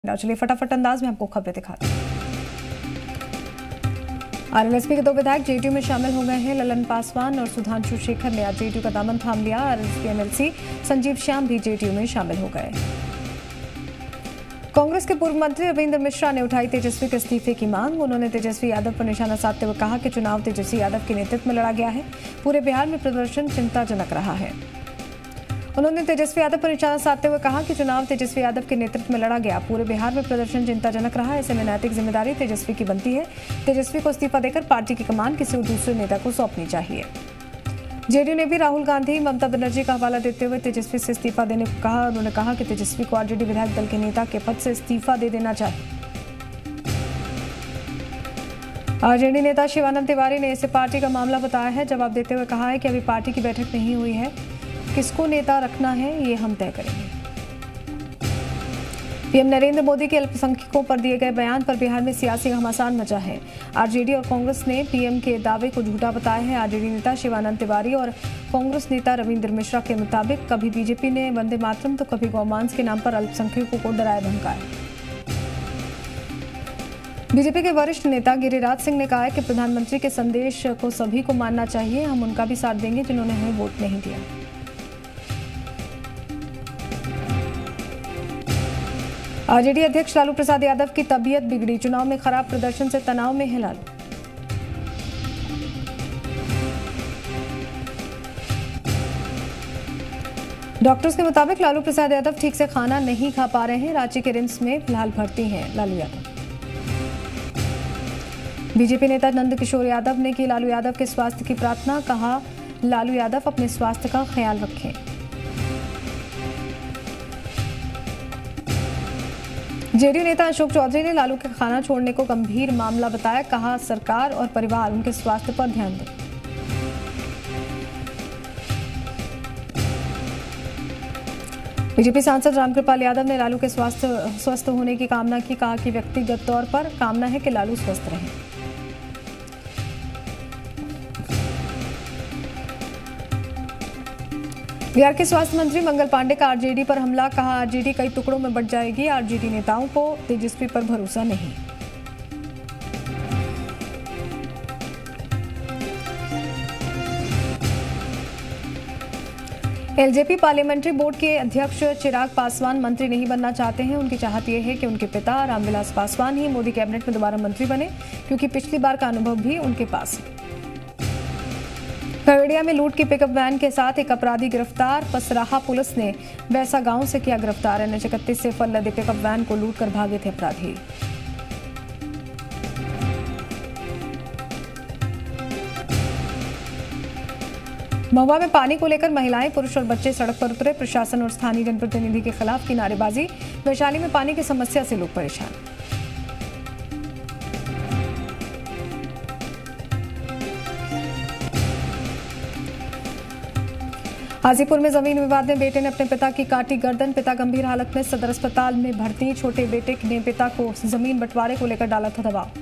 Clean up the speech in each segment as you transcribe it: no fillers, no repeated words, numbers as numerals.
चलिए फटाफट अंदाज में आपको खबरें दिखाते हैं। आरएलएसपी के दो विधायक जेडीयू में शामिल हो गए हैं। ललन पासवान और सुधांशु शेखर ने आज जेडीयू का दामन थाम लिया। आरएलएसपी एमएलसी संजीव श्याम भी जेडीयू में शामिल हो गए। कांग्रेस के पूर्व मंत्री रविंद्र मिश्रा ने उठाई तेजस्वी के इस्तीफे की मांग। उन्होंने तेजस्वी यादव पर निशाना साधते हुए कहा कि चुनाव तेजस्वी यादव के नेतृत्व में लड़ा गया है। पूरे बिहार में प्रदर्शन चिंताजनक रहा है। उन्होंने तेजस्वी यादव पर निशाना साधते हुए कहा कि चुनाव तेजस्वी यादव के नेतृत्व में लड़ा गया। पूरे बिहार में प्रदर्शन चिंताजनक रहा। ऐसे में नैतिक जिम्मेदारी तेजस्वी की बनती है। तेजस्वी को इस्तीफा देकर पार्टी की कमान किसी दूसरे नेता को सौंपनी चाहिए। जेडीयू ने भी राहुल गांधी, ममता बनर्जी का हवाला देते हुए तेजस्वी से इस्तीफा देने को कहा। उन्होंने कहा कि तेजस्वी को आरजेडी विधायक दल के नेता के पद से इस्तीफा दे देना चाहिए। आरजेडी नेता शिवानंद तिवारी ने इसे पार्टी का मामला बताया है। जवाब देते हुए कहा है कि अभी पार्टी की बैठक नहीं हुई है। किसको नेता रखना है ये हम तय करेंगे। पीएम नरेंद्र मोदी के अल्पसंख्यकों पर दिए गए बयान पर बिहार में सियासी घमासान मचा है। आरजेडी और कांग्रेस ने पीएम के दावे को झूठा बताया है। आरजेडी नेता शिवानंद तिवारी और कांग्रेस नेता रविंद्र मिश्रा के मुताबिक कभी बीजेपी ने वंदे मातरम तो कभी गौमांस के नाम पर अल्पसंख्यकों को डराया धमकाया। बीजेपी के वरिष्ठ नेता गिरिराज सिंह ने कहा है कि प्रधानमंत्री के संदेश को सभी को मानना चाहिए। हम उनका भी साथ देंगे जिन्होंने हमें वोट नहीं दिया। आरजेडी अध्यक्ष लालू प्रसाद यादव की तबीयत बिगड़ी। चुनाव में खराब प्रदर्शन से तनाव में है लालू। डॉक्टर्स के मुताबिक लालू प्रसाद यादव ठीक से खाना नहीं खा पा रहे हैं। रांची के रिम्स में फिलहाल भर्ती हैं लालू यादव। बीजेपी नेता नंद किशोर यादव ने की लालू यादव के स्वास्थ्य की प्रार्थना। कहा, लालू यादव अपने स्वास्थ्य का ख्याल रखें। जेडीयू नेता अशोक चौधरी ने लालू के खाना छोड़ने को गंभीर मामला बताया। कहा, सरकार और परिवार उनके स्वास्थ्य पर ध्यान दें। बीजेपी सांसद रामकृपाल यादव ने लालू के स्वस्थ होने की कामना की। कहा कि व्यक्तिगत तौर पर कामना है कि लालू स्वस्थ रहें। बिहार के स्वास्थ्य मंत्री मंगल पांडे का आरजेडी पर हमला। कहा, आरजेडी कई टुकड़ों में बंट जाएगी। आरजेडी नेताओं को तेजस्वी पर भरोसा नहीं। एलजेपी पार्लियामेंट्री बोर्ड के अध्यक्ष चिराग पासवान मंत्री नहीं बनना चाहते हैं। उनकी चाहत यह है कि उनके पिता रामविलास पासवान ही मोदी कैबिनेट में दोबारा मंत्री बने, क्योंकि पिछली बार का अनुभव भी उनके पास है। खगड़िया में लूट की पिकअप वैन के साथ एक अपराधी गिरफ्तार। पसराहा पुलिस ने बैसा गांव से किया गिरफ्तार। NH-31 से फल लदे पिकअप वैन को लूट कर भागे थे अपराधी। महुआ में पानी को लेकर महिलाएं, पुरुष और बच्चे सड़क पर उतरे। प्रशासन और स्थानीय जनप्रतिनिधि के खिलाफ की नारेबाजी। वैशाली में पानी की समस्या से लोग परेशान। हाजीपुर में जमीन विवाद में बेटे ने अपने पिता की काटी गर्दन। पिता गंभीर हालत में सदर अस्पताल में भर्ती। छोटे बेटे ने पिता को जमीन बंटवारे को लेकर डाला था दबाव।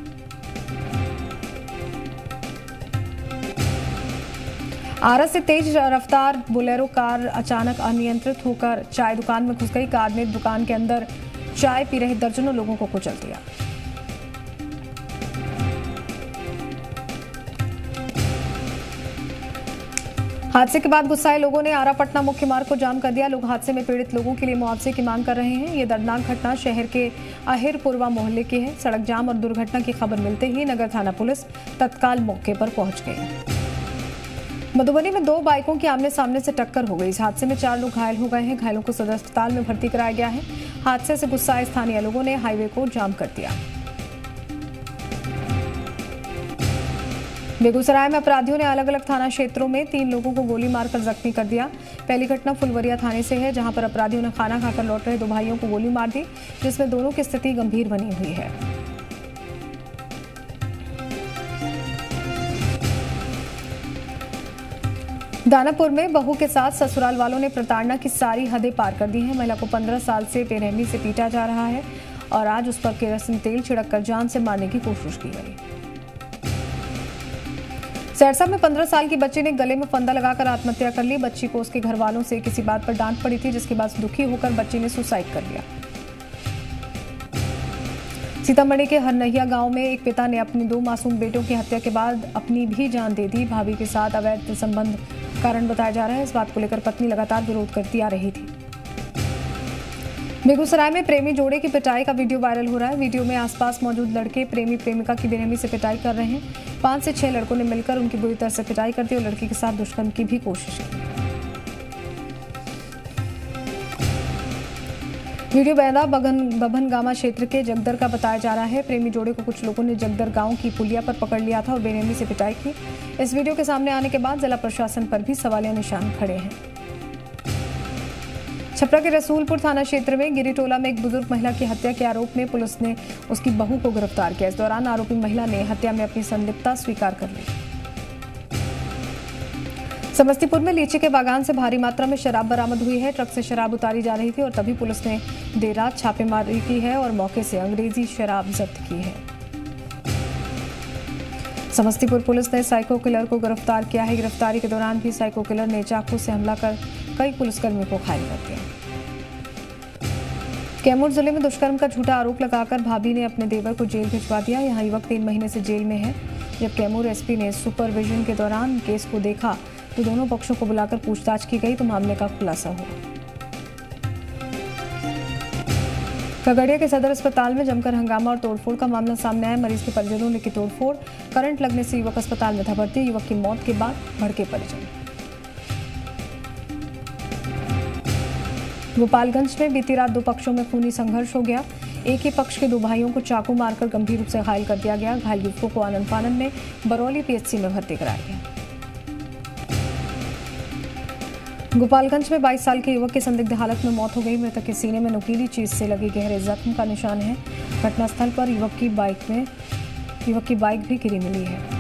आरा से तेज रफ्तार बोलेरो कार अचानक अनियंत्रित होकर चाय दुकान में घुस गई। कार ने दुकान के अंदर चाय पी रहे दर्जनों लोगों को कुचल दिया। हादसे के बाद गुस्साए लोगों ने आरा पटना मुख्य मार्ग को जाम कर दिया। लोग हादसे में पीड़ित लोगों के लिए मुआवजे की मांग कर रहे हैं। ये दर्दनाक घटना शहर के अहिरपुरवा मोहल्ले की है। सड़क जाम और दुर्घटना की खबर मिलते ही नगर थाना पुलिस तत्काल मौके पर पहुंच गई। मधुबनी में दो बाइकों की आमने सामने से टक्कर हो गई। इस हादसे में 4 लोग घायल हो गए हैं। घायलों को सदर अस्पताल में भर्ती कराया गया है। हादसे से गुस्साए स्थानीय लोगों ने हाईवे को जाम कर दिया। बेगूसराय में अपराधियों ने अलग अलग थाना क्षेत्रों में 3 लोगों को गोली मारकर जख्मी कर दिया। पहली घटना फुलवरिया थाने से है, जहां पर अपराधियों ने खाना खाकर लौट रहे 2 भाइयों को गोली मार दी, जिसमें दोनों की स्थिति गंभीर बनी हुई है। दानापुर में बहू के साथ ससुराल वालों ने प्रताड़ना की सारी हदें पार कर दी हैं। महिला को 15 साल से बेरहमी से पीटा जा रहा है और आज उस पर केरोसिन तेल छिड़ककर जान से मारने की कोशिश की गई। सहरसा में 15 साल की बच्ची ने गले में फंदा लगाकर आत्महत्या कर ली। बच्ची को उसके घर वालों से किसी बात पर डांट पड़ी थी, जिसके बाद दुखी होकर बच्ची ने सुसाइड कर लिया। सीतामढ़ी के हरनहिया गांव में एक पिता ने अपने 2 मासूम बेटों की हत्या के बाद अपनी भी जान दे दी। भाभी के साथ अवैध संबंध कारण बताया जा रहा है। इस बात को लेकर पत्नी लगातार विरोध करती आ रही थी। बेगूसराय में प्रेमी जोड़े की पिटाई का वीडियो वायरल हो रहा है। वीडियो में आसपास मौजूद लड़के प्रेमी प्रेमिका की बेरहमी से पिटाई कर रहे हैं। 5 से 6 लड़कों ने मिलकर उनकी बुरी तरह से पिटाई कर दी और लड़की के साथ दुष्कर्म की भी कोशिश की। वीडियो बैदा बभनगामा क्षेत्र के जगदर का बताया जा रहा है। प्रेमी जोड़े को कुछ लोगों ने जगदर गांव की पुलिया पर पकड़ लिया था और बेरहमी से पिटाई की। इस वीडियो के सामने आने के बाद जिला प्रशासन पर भी सवालिया निशान खड़े हैं। छपरा के रसूलपुर थाना क्षेत्र में गिरिटोला में एक बुजुर्ग महिला की हत्या के आरोप में पुलिस ने उसकी बहू को गिरफ्तार किया। इस दौरान आरोपी महिला ने हत्या में अपनी संलिप्तता स्वीकार कर ली। समस्तीपुर में लीची के बागान से भारी मात्रा में शराब बरामद हुई है। ट्रक से शराब उतारी जा रही थी और तभी पुलिस ने देर रात छापेमारी की है और मौके से अंग्रेजी शराब जब्त की है। समस्तीपुर पुलिस ने साइको किलर को गिरफ्तार किया है। गिरफ्तारी के दौरान भी साइको किलर ने चाकू से हमला कर कई पुलिसकर्मियों को घायल कर दिया। कैमूर जिले में दुष्कर्म का झूठा आरोप लगाकर भाभी ने अपने देवर को जेल भिजवा दिया। यहां युवक 3 महीने से जेल में है। जब कैमूर एसपी ने सुपरविजन के दौरान केस को देखा तो दोनों पक्षों को बुलाकर पूछताछ की गई तो मामले का खुलासा हुआ। खगड़िया के सदर अस्पताल में जमकर हंगामा और तोड़फोड़ का मामला सामने आया। मरीज के परिजनों ने की तोड़फोड़। करंट लगने से युवक अस्पताल में था भर्ती। युवक की मौत के बाद भड़के परिजन। गोपालगंज में बीती रात 2 पक्षों में खूनी संघर्ष हो गया। एक ही पक्ष के 2 भाइयों को चाकू मारकर गंभीर रूप से घायल कर दिया गया। घायल युवकों को आनंद फानन में बरौली पीएचसी में भर्ती कराया गया। गोपालगंज में 22 साल के युवक की संदिग्ध हालत में मौत हो गई। मृतक के सीने में नुकीली चीज से लगे गहरे जख्म का निशान है। घटनास्थल पर युवक की बाइक भी गिरी मिली है।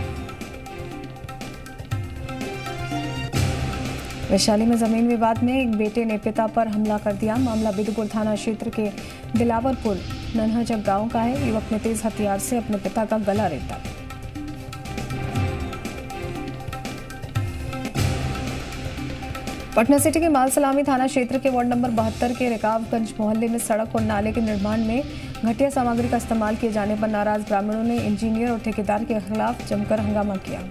वैशाली में जमीन विवाद में एक बेटे ने पिता पर हमला कर दिया। मामला बिदुपुर थाना क्षेत्र के दिलावरपुर नन्हाजग गांव का है। युवक ने तेज हथियार से अपने पिता का गला रेता। पटना सिटी के मालसलामी थाना क्षेत्र के वार्ड नंबर 72 के रिकाबगंज मोहल्ले में सड़क और नाले के निर्माण में घटिया सामग्री का इस्तेमाल किए जाने पर नाराज ग्रामीणों ने इंजीनियर और ठेकेदार के खिलाफ जमकर हंगामा किया।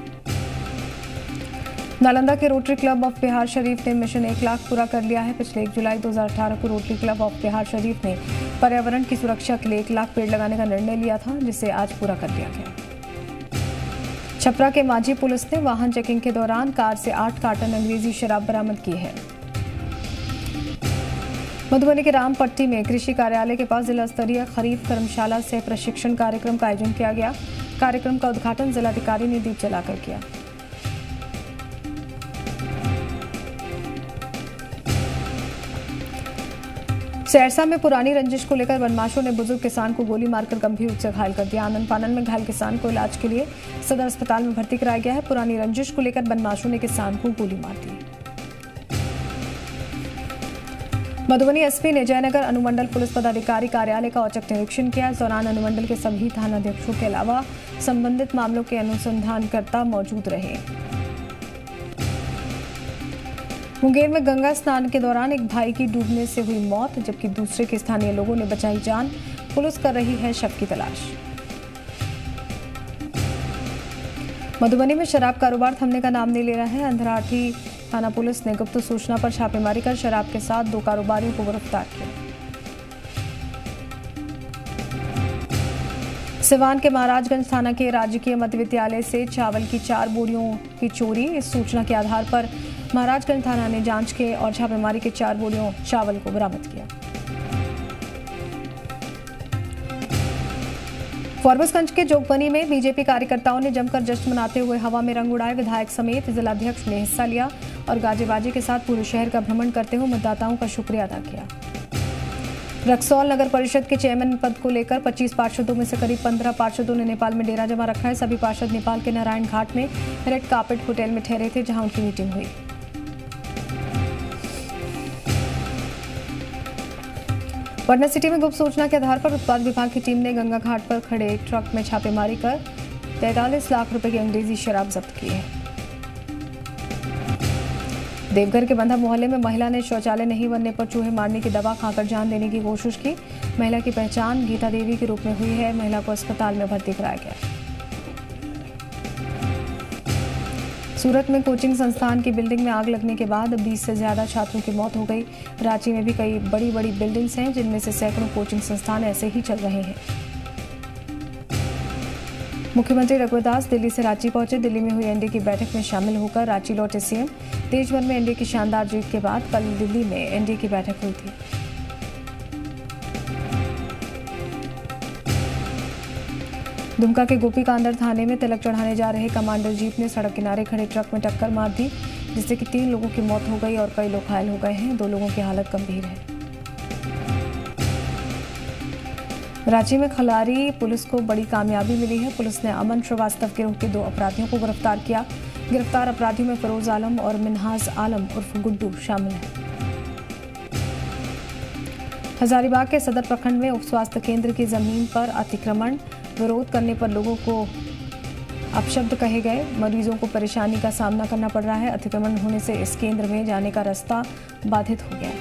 नालंदा के Rotary Club of Bihar Sharif ने मिशन 1 लाख पूरा कर लिया है। पिछले 1 जुलाई 2018 को Rotary Club of Bihar Sharif ने पर्यावरण की सुरक्षा के लिए 1 लाख पेड़ लगाने का निर्णय लिया था, जिसे आज पूरा कर लिया गया। छपरा के माझी पुलिस ने वाहन चेकिंग के दौरान कार से 8 कार्टन अंग्रेजी शराब बरामद की है। मधुबनी के रामपट्टी में कृषि कार्यालय के पास जिला स्तरीय खरीफ कर्मशाला से प्रशिक्षण कार्यक्रम का आयोजन किया गया। कार्यक्रम का उद्घाटन जिलाधिकारी ने दीप जलाकर किया। सहरसा में पुरानी रंजिश को लेकर बदमाशों ने बुजुर्ग किसान को गोली मारकर गंभीर रूप से घायल कर दिया। आनंद फानन में घायल किसान को इलाज के लिए सदर अस्पताल में भर्ती कराया गया है। पुरानी रंजिश को लेकर बदमाशों ने किसान को गोली मार दी। मधुबनी एसपी ने जयनगर अनुमंडल पुलिस पदाधिकारी कार्यालय का औचक निरीक्षण किया। इस दौरान अनुमंडल के सभी थानाध्यक्षों के अलावा संबंधित मामलों के अनुसंधानकर्ता मौजूद रहे। मुंगेर में गंगा स्नान के दौरान एक भाई की डूबने से हुई मौत, जबकि दूसरे के स्थानीय लोगों ने बचाई जान। पुलिस कर रही है शव की तलाश। मधुबनी में शराब कारोबार थमने का नाम नहीं ले रहा है। अंधराठी थाना पुलिस ने गुप्त सूचना पर छापेमारी कर शराब के साथ 2 कारोबारियों को गिरफ्तार किया। सिवान के महाराजगंज थाना के राजकीय मध्य विद्यालय से चावल की 4 बोरियों की चोरी। इस सूचना के आधार पर महाराजगंज थाना ने जांच के और छापेमारी के 4 बोरियों चावल को बरामद किया। फॉरबिसगंज के जोगबनी में बीजेपी कार्यकर्ताओं ने जमकर जश्न मनाते हुए हवा में रंग उड़ाए। विधायक समेत जिलाध्यक्ष ने हिस्सा लिया और गाजेबाजी के साथ पूरे शहर का भ्रमण करते हुए मतदाताओं का शुक्रिया अदा किया। रक्सौल नगर परिषद के चेयरमैन पद को लेकर 25 पार्षदों में से करीब 15 पार्षदों ने नेपाल में डेरा जमा रखा है। सभी पार्षद नेपाल के नारायण घाट में रेड कार्पेट होटल में ठहरे थे, जहां उनकी मीटिंग हुई। पटना सिटी में गुप्त सूचना के आधार पर उत्पाद विभाग की टीम ने गंगा घाट पर खड़े एक ट्रक में छापेमारी कर 43 लाख रुपए की अंग्रेजी शराब जब्त की है। देवघर के बंधा मोहल्ले में महिला ने शौचालय नहीं बनने पर चूहे मारने की दवा खाकर जान देने की कोशिश की। महिला की पहचान गीता देवी के रूप में हुई है। महिला को अस्पताल में भर्ती कराया गया है। सूरत में कोचिंग संस्थान की बिल्डिंग में आग लगने के बाद 20 से ज्यादा छात्रों की मौत हो गई। रांची में भी कई बड़ी बड़ी बिल्डिंग्स हैं जिनमें से सैकड़ों कोचिंग संस्थान ऐसे ही चल रहे हैं। मुख्यमंत्री रघुवर दास दिल्ली से रांची पहुंचे। दिल्ली में हुई एनडीए की बैठक में शामिल होकर रांची लौटे सीएम। देश भर में एनडीए की शानदार जीत के बाद कल दिल्ली में एनडीए की बैठक हुई थी। दुमका के गोपी कांदर थाने में तिलक चढ़ाने जा रहे कमांडर जीप ने सड़क किनारे खड़े ट्रक में टक्कर मार दी, जिससे कि 3 लोगों की मौत हो गई और कई लोग घायल हो गए हैं। 2 लोगों की हालत गंभीर है। रांची में खलारी पुलिस को बड़ी कामयाबी मिली है। पुलिस ने अमन श्रीवास्तव गिरोह के 2 अपराधियों को गिरफ्तार किया। गिरफ्तार अपराधियों में फिरोज आलम और मिन्हाज आलम उर्फ गुड्डू शामिल हैं। हजारीबाग के सदर प्रखंड में उप स्वास्थ्य केंद्र की जमीन पर अतिक्रमण विरोध करने पर लोगों को अपशब्द कहे गए। मरीजों को परेशानी का सामना करना पड़ रहा है। अतिक्रमण होने से इस केंद्र में जाने का रास्ता बाधित हो गया है।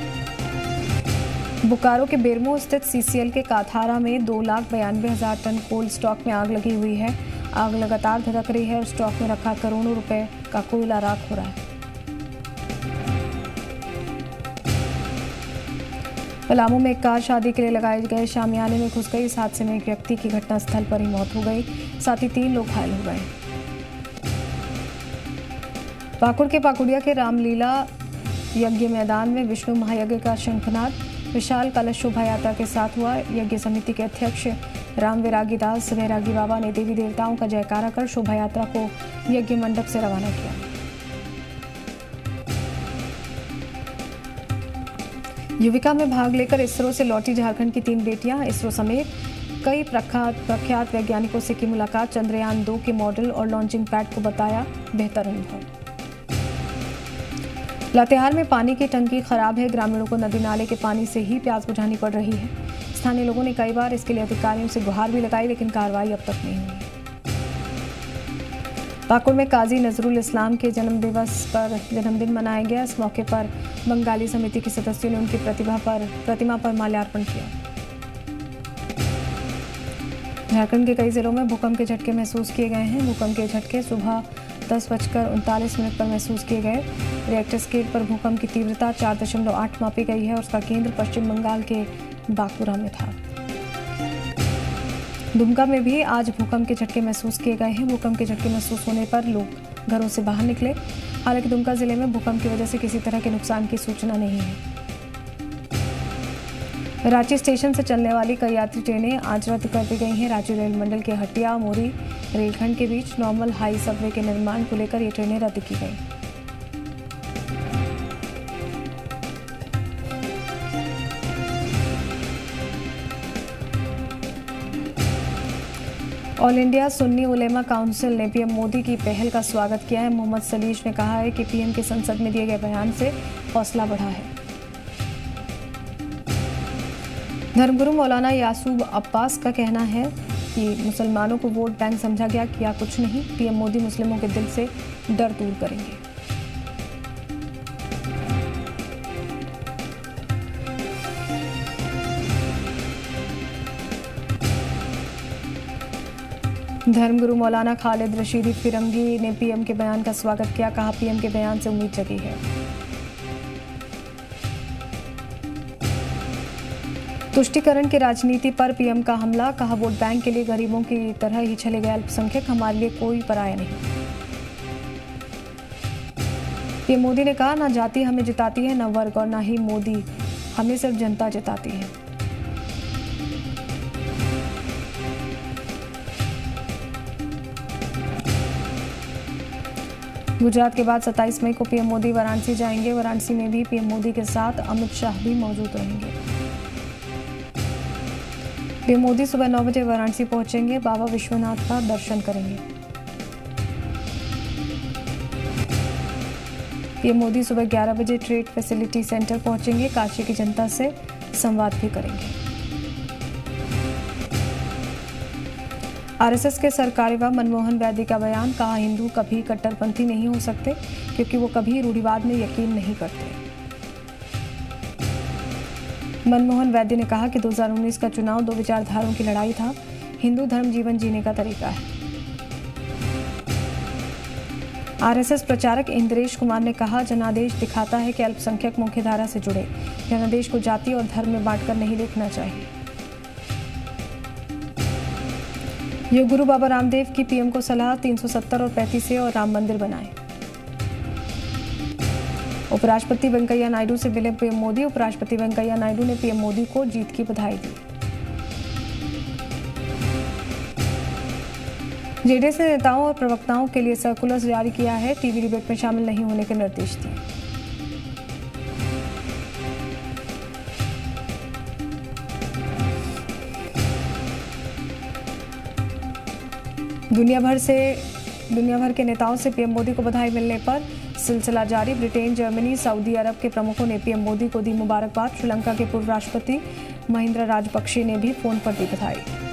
बोकारो के बेरमो स्थित सीसीएल के काथारा में 2,92,000 टन कोल्ड स्टॉक में आग लगी हुई है। आग लगातार धधक रही है और स्टॉक में रखा करोड़ों रुपए का कोयला राख हो रहा है। पलामू में एक कार शादी के लिए लगाए गए शामियाने में घुस गई। इस हादसे में एक व्यक्ति की घटनास्थल पर ही मौत हो गई, साथ ही 3 लोग घायल हो गए। पाकुड़ के पाकुड़िया के रामलीला यज्ञ मैदान में विष्णु महायज्ञ का शंखनाद विशाल कलश शोभा यात्रा के साथ हुआ। यज्ञ समिति के अध्यक्ष राम विरागी दास वैरागी बाबा ने देवी देवताओं का जयकारा कर शोभा यात्रा को यज्ञ मंडप से रवाना किया। युविका में भाग लेकर इसरो से लौटी झारखंड की 3 बेटियां। इसरो समेत कई प्रख्यात वैज्ञानिकों से की मुलाकात। चंद्रयान 2 के मॉडल और लॉन्चिंग पैड को बताया बेहतर अनुभव। लातेहार में पानी की टंकी खराब है। ग्रामीणों को नदी नाले के पानी से ही प्यास बुझानी पड़ रही है। स्थानीय लोगों ने कई बार इसके लिए अधिकारियों से गुहार भी लगाई, लेकिन कार्रवाई अब तक नहीं हुई। पाकुड़ में काजी नजरुल इस्लाम के जन्मदिन मनाया गया। इस मौके पर बंगाली समिति के सदस्यों ने उनकी प्रतिमा पर माल्यार्पण किया। झारखंड के कई जिलों में भूकंप के झटके महसूस किए गए हैं। भूकंप के झटके सुबह 10:39 पर महसूस किए गए। रिएक्टर स्केल पर भूकंप की तीव्रता 4.8 मापी गई है और उसका केंद्र पश्चिम बंगाल के बांकुरा में था। दुमका में भी आज भूकंप के झटके महसूस किए गए हैं। भूकंप के झटके महसूस होने पर लोग घरों से बाहर निकले। हालांकि दुमका जिले में भूकंप की वजह से किसी तरह के नुकसान की सूचना नहीं है। रांची स्टेशन से चलने वाली कई यात्री ट्रेनें आज रद्द कर दी गई हैं। रांची रेल मंडल के हटिया मोरी रेलखंड के बीच नॉर्मल हाई सबवे के निर्माण को लेकर ये ट्रेनें रद्द की गई। All India Sunni Ulema Council ने पीएम मोदी की पहल का स्वागत किया है। मोहम्मद सलीश ने कहा है कि पीएम के संसद में दिए गए बयान से हौसला बढ़ा है। धर्मगुरु मौलाना यासूब अब्बास का कहना है कि मुसलमानों को वोट बैंक समझा गया, किया कुछ नहीं। पीएम मोदी मुस्लिमों के दिल से डर दूर करेंगे। धर्मगुरु मौलाना खालिद रशीदी फिरंगी ने पीएम के बयान का स्वागत किया। कहा, पीएम के बयान से उम्मीद जगी है। तुष्टीकरण की राजनीति पर पीएम का हमला। कहा, वोट बैंक के लिए गरीबों की तरह ही चले गए अल्पसंख्यक, हमारे लिए कोई पराया नहीं। पीएम मोदी ने कहा, ना जाति हमें जिताती है, न वर्ग और ना ही मोदी, हमें सिर्फ जनता जिताती है। गुजरात के बाद 27 मई को पीएम मोदी वाराणसी जाएंगे। वाराणसी में भी पीएम मोदी के साथ अमित शाह भी मौजूद रहेंगे। पीएम मोदी सुबह 9 बजे वाराणसी पहुंचेंगे। बाबा विश्वनाथ का दर्शन करेंगे। पीएम मोदी सुबह 11 बजे ट्रेड फैसिलिटी सेंटर पहुंचेंगे। काशी की जनता से संवाद भी करेंगे। आरएसएस के सरकार्यवाह मनमोहन वैद्य का बयान। कहा, हिंदू कभी कट्टरपंथी नहीं हो सकते क्योंकि वो कभी रूढ़िवाद में यकीन नहीं करते। मनमोहन वैद्य ने कहा कि 2019 का चुनाव दो विचारधाराओं की लड़ाई था। हिंदू धर्म जीवन जीने का तरीका है। आरएसएस प्रचारक इंद्रेश कुमार ने कहा, जनादेश दिखाता है कि अल्पसंख्यक मुख्यधारा से जुड़े। जनादेश को जाति और धर्म में बांटकर नहीं देखना चाहिए। योग गुरु बाबा रामदेव की पीएम को सलाह, 370 और 35 और राम मंदिर बनाएं। उपराष्ट्रपति वेंकैया नायडू से मिले पीएम मोदी। उपराष्ट्रपति वेंकैया नायडू ने पीएम मोदी को जीत की बधाई दी। जेडीएस ने नेताओं और प्रवक्ताओं के लिए सर्कुलर जारी किया है। टीवी डिबेट में शामिल नहीं होने के निर्देश दिए। दुनिया भर के नेताओं से पीएम मोदी को बधाई मिलने पर सिलसिला जारी। ब्रिटेन, जर्मनी, सऊदी अरब के प्रमुखों ने पीएम मोदी को दी मुबारकबाद। श्रीलंका के पूर्व राष्ट्रपति महिंद्रा राजपक्षे ने भी फोन पर दी बधाई।